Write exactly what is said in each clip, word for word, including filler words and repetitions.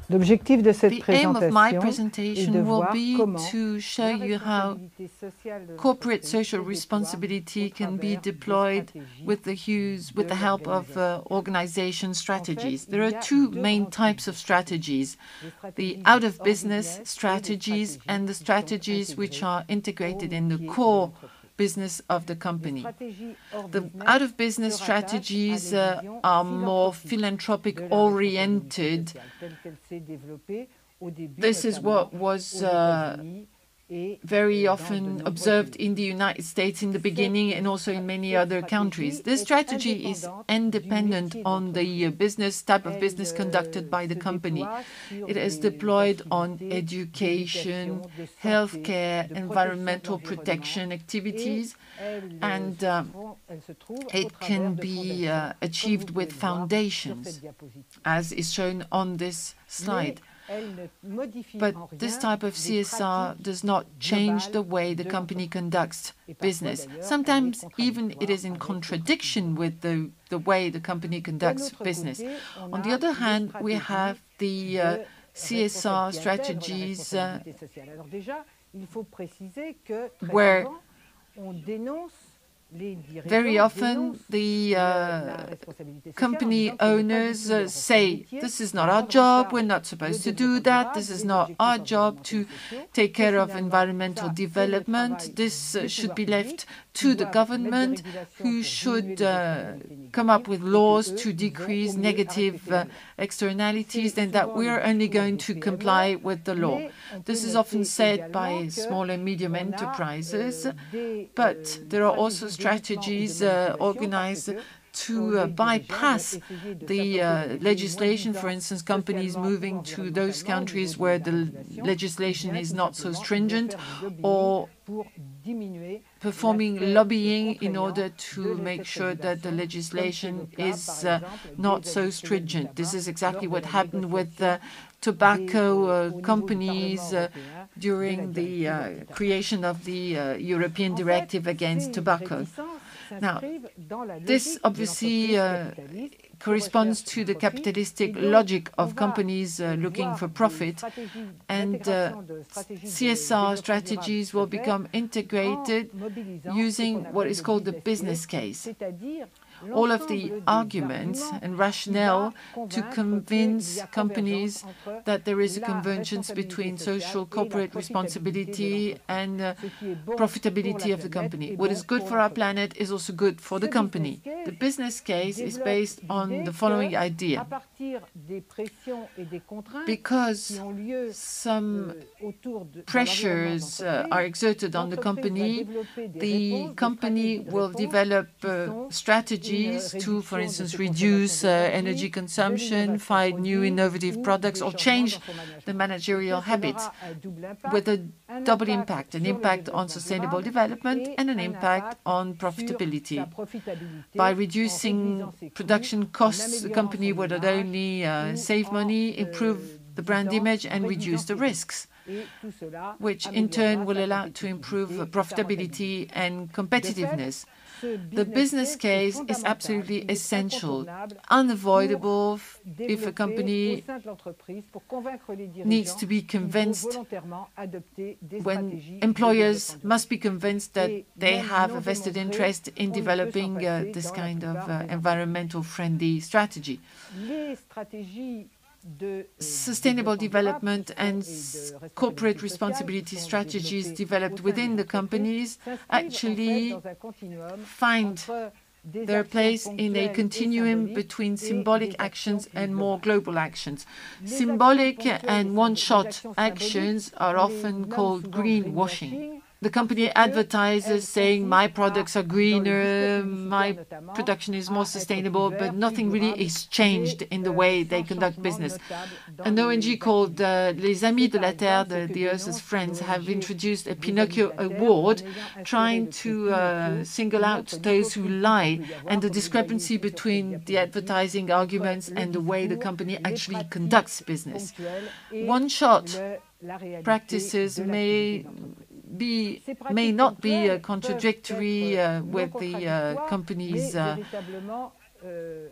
L'objectif de cette The aim of my présentation est de presentation will voir be comment to show la you how responsabilité sociale de corporate l'entreprise social se déploie responsibility au can be travers des deployed stratégies with the use, with de the help of uh, l'organisation. organization strategies. There il are y a two deux main grands types types of de strategies: Les the stratégies out-of-business hors business et les strategies stratégies and the qui sont strategies which intégrées are au integrated in the métier de core l'entreprise. business of the Les company. stratégies hors The business out-of-business se rattachent à strategies des uh, visions are more philanthropiques de philanthropic la responsabilité oriented. sociale, telle qu'elle s'est développée au début, This is notamment what was aux uh, États-Unis et very euh, dans de often nombreux observed pays. in the United States in the Cette, beginning and also in many cette other countries. stratégie This est strategy is indépendante du independent métier on the uh, d'entreprise. business type of Elle business conducted euh, by the se company. déploie sur It is des deployed on activités education, d'éducation, de santé, healthcare, de protection de environmental l'environnement protection et activities, elle, and se, um, font- elle se trouve au it travers can de be fondations, uh, comme vous achieved pouvez with le voir sur foundations, cette diapositive. as is shown on this Mais slide. elle ne modifie But en rien this type of les C S R pratiques does not change the globales way the de company l'entreprise. conducts Et parfois, business. d'ailleurs, elle est Sometimes even it contradictoire is in avec contradiction d'autres with the, the way the company D'un conducts autre business. côté, on On the a other les hand, we stratégies have the uh, de C S R responsabilité, qui intègrent la strategies uh, responsabilité sociale. Alors déjà, il faut préciser que très where souvent, on dénonce les dirigeants very often dénoncent the la, la uh, responsabilité sociale en company disant que ce n'est pas du owners tout uh, leur say, métier this is de not our prendre en job, charge we're not le supposed to do développement that, durable, this is les not objectifs our job environnementaux to et sociaux, take que care of finalement, environmental ça, c'est le development. travail This uh, des should pouvoirs be left publics qui to the doivent mettre des government, régulations who pour diminuer should les uh, externalités come up négatives with et que laws eux, to ils ont au decrease mieux à negative respecter la uh, loi. externalities, C'est and that souvent we le are only discours going des to P M E, comply with the law. mais on peut This is often noter said également by que small and medium on a, enterprises, euh, des, but euh, there are also stratégies strategies d'évitement ou de uh, manipulation organized parce que to uh, les dirigeants vont bypass essayer de the s'approprier uh, des pays legislation, moins for disants instance, companies socialement ou moving to those environnementalement au niveau countries de where la the régulation, ou legislation bien is tout not so simplement ils vont stringent, faire du lobbying or pour diminuer performing l'aspect lobbying in contraignant order de to make cette sure that the régulation, comme c'est le legislation cas, is par uh, exemple, not des so industriels du stringent. This tabac is exactly lors de what la happened with the négociation et tobacco euh, uh, au niveau du companies Parlement uh, européen de la during the directive uh, anti-tabac. creation of the uh, European En fait, Directive against ces tobacco. réticences Now, s'inscrivent dans la this logique de obviously l'entreprise uh, capitaliste qui corresponds recherche to un the profit. capitalistic Et donc, logic on of va companies uh, looking voir for des profit, stratégies and uh, d'intégration de stratégies de C S R développement strategies durable will se faire become en integrated mobilisant ce using qu'on what appelle is le called the business business case, case. c'est-à-dire All of the l'ensemble des arguments arguments and qui rationale va to convaincre qu'il convince y a companies convergence entre that there is a la convergence responsabilité between sociale social et la corporate profitabilité de responsibility l'entreprise. and uh, Ce qui est bon pour profitability la of the planète company. est What bon is good pour for our l'entreprise. planet is also good for Ce the company. business The case business case is développe based on l'idée the following que, à idea. partir des pressions et des contraintes Because qui ont lieu some euh, autour de dans pressures l'environnement uh, are d'entreprise, exerted on the l'entreprise va company, développer des the réponses, des company stratégies de will réponse develop qui uh, sont une strategies to, for réduction de instance, ses reduce consommations uh, d'énergie, energy de consumption, l'innovation find new produit innovative ou products, des or changements change dans son management. the managerial Et cela habits aura un double impact, with a un double impact impact, an sur le impact on développement sustainable durable development et and an un impact impact on sur profitability. sa profitabilité By en reducing réduisant ses coûts, production en costs, the améliorant company son would not image only uh, ou save en money, improve euh, the brand disant, image, en and réduisant reduce the ses risks, et tout cela which in améliorera turn will sa allow to improve compétitivité et sa profitability rentabilité. and De fait, competitiveness. ce The business business case est is fondamental. absolutely Il est essential, incontournable unavoidable f- pour if a développer company au sein de l'entreprise pour convaincre les needs dirigeants to be qu'il faut convinced, volontairement adopter des when stratégies de employers développement must be convinced that Et they même have non a vested démontré, interest in on ne peut s'en developing uh, passer this dans la kind of plupart uh, des entreprises. environmental friendly strategy. Les stratégies de euh, Sustainable développement development durable and et de s- responsabilité corporate sociale responsibility qui sont strategies développées developed au sein within des the companies entreprises s'inscrivent en actually fait dans un continuum find entre des their actions place in a ponctuelles et continuum symboliques between et symbolic des actions actions plus and more globales. global actions. Les Symbolic actions ponctuelles et and symbo- les one-shot actions symboliques, actions are on les often nomme called souvent greenwashing. greenwashing The parce company que advertises elles saying my consistent products à, are dans le greener, discours my publicitaire notamment, production is à more être plus sustainable, vert, but plus nothing really durable, is changed mais in the euh, way they sans conduct changement business. notable dans An O N G les called activités. uh, Les Amis C'est de par la Terre, exemple ce the, que the Earth's dénonce Friends, have l'O N G introduced a des Amis Pinocchio de la Terre en award, ayant instauré trying le to trait uh, Pinocchio single qui out montre those who l'hypocrisie lie qu'il peut y avoir, and the comme vous voyez discrepancy ici sur cette between the diapositive, advertising entre arguments le and the way the discours, company les actually pratiques conducts business. ponctuelles et One-shot le- la réalité practices de l'activité may d'entreprise. be Ces may pratiques not be uh, ponctuelles peuvent contradictory être uh, non with the uh, contradictoires, company's mais uh, véritablement euh,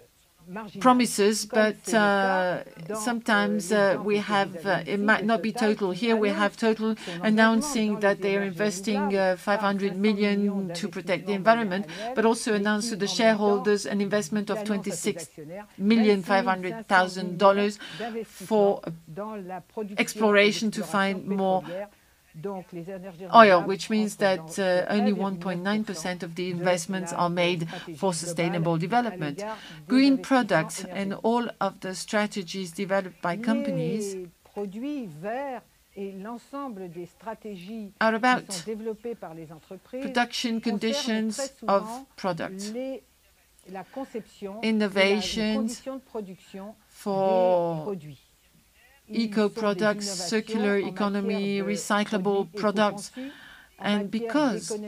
promises, but uh, sometimes uh, we have, uh, it might not be total. Here we have Total announcing that they are investing uh, five hundred million to protect the environment, but also announced to the shareholders an investment of twenty-six million five hundred thousand dollars for exploration to find more oil, which means that uh, only one point nine percent of the investments are made for sustainable development. Green products and all of the strategies developed by companies are about production conditions of products, innovations for eco-products, circular economy, recyclable products. And because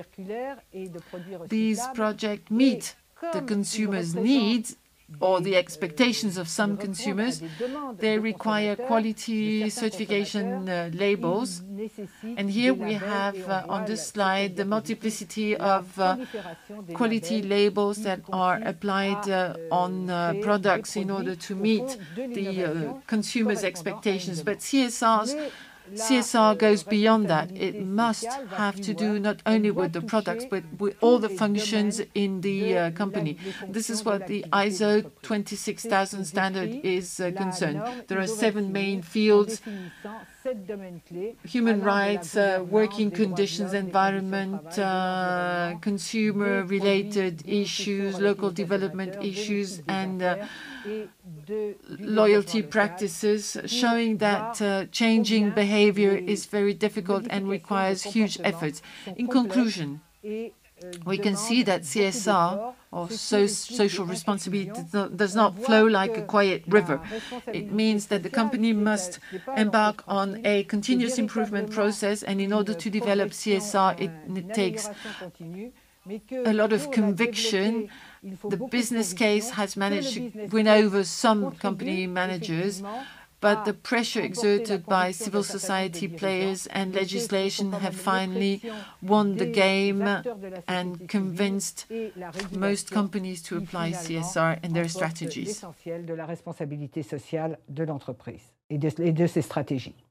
these projects meet the consumers' needs or the expectations of some consumers, they require quality certification uh, labels. And here we have uh, on this slide the multiplicity of uh, quality labels that are applied uh, on uh, products in order to meet the uh, consumers' expectations. But C S R's C S R goes beyond that. It must have to do not only with the products, but with all the functions in the uh, company. This is what the I S O twenty-six thousand standard is uh, concerned. There are seven main fields: human rights, uh, working conditions, environment, uh, consumer-related issues, local development issues, and uh, loyalty practices, showing that uh, changing behavior is very difficult and requires huge efforts. In conclusion, we can see that C S R, or so social responsibility, does not, does not flow like a quiet river. It means that the company must embark on a continuous improvement process, and in order to develop C S R, it, it takes a lot of conviction. The business case has managed to win over some company managers, but the pressure exerted by civil society players and legislation have finally won the game and convinced most companies to apply C S R in their strategies. L'essentiel de la responsabilité sociale de l'entreprise et de ses stratégies.